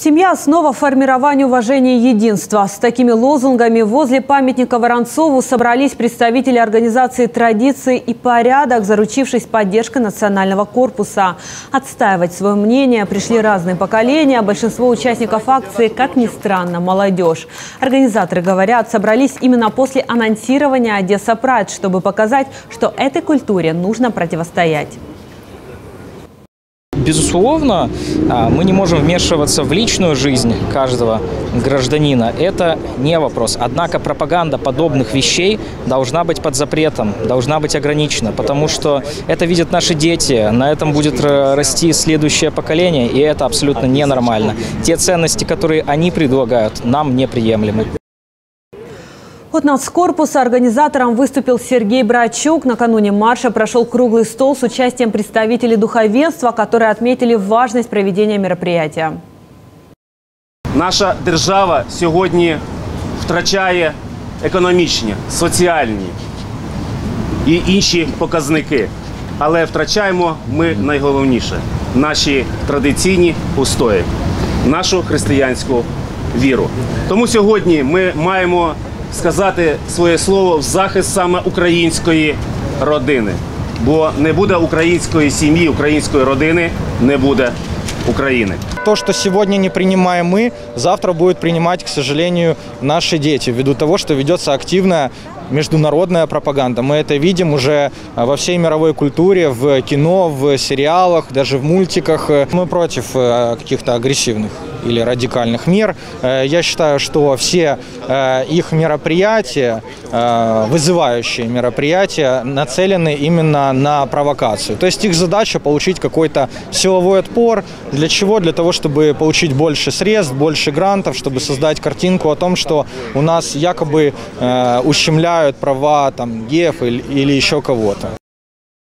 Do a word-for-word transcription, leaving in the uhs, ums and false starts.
Семья – основа формирования уважения и единства. С такими лозунгами возле памятника Воронцову собрались представители организации «Традиции и порядок», заручившись поддержкой национального корпуса. Отстаивать свое мнение пришли разные поколения. Большинство участников акции, как ни странно, молодежь. Организаторы говорят, собрались именно после анонсирования «Одесса Прайд», чтобы показать, что этой культуре нужно противостоять. Безусловно, мы не можем вмешиваться в личную жизнь каждого гражданина. Это не вопрос. Однако пропаганда подобных вещей должна быть под запретом, должна быть ограничена, потому что это видят наши дети, на этом будет расти следующее поколение, и это абсолютно ненормально. Те ценности, которые они предлагают, нам неприемлемы. От нацкорпуса организатором выступил Сергей Брачук. Накануне марша прошел круглый стол с участием представителей духовенства, которые отметили важность проведения мероприятия. Наша держава сьогодні втрачає економічні, соціальні і інші показники. Але втрачаємо ми найголовніше – наші традиційні устої, нашу християнську віру. Тому сьогодні ми маємо сказати своє слово в захист саме української родини. Бо не буде української сім'ї, української родини, не буде Украины. То, что сегодня не принимаем мы, завтра будет принимать, к сожалению, наши дети, ввиду того, что ведется активная международная пропаганда. Мы это видим уже во всей мировой культуре, в кино, в сериалах, даже в мультиках. Мы против каких-то агрессивных или радикальных мер. Я считаю, что все их мероприятия, вызывающие мероприятия, нацелены именно на провокацию. То есть их задача получить какой-то силовой отпор. Для чего? Для того, чтобы получить больше средств, больше грантов, чтобы создать картинку о том, что у нас якобы ущемляют права там, геев или, или еще кого-то.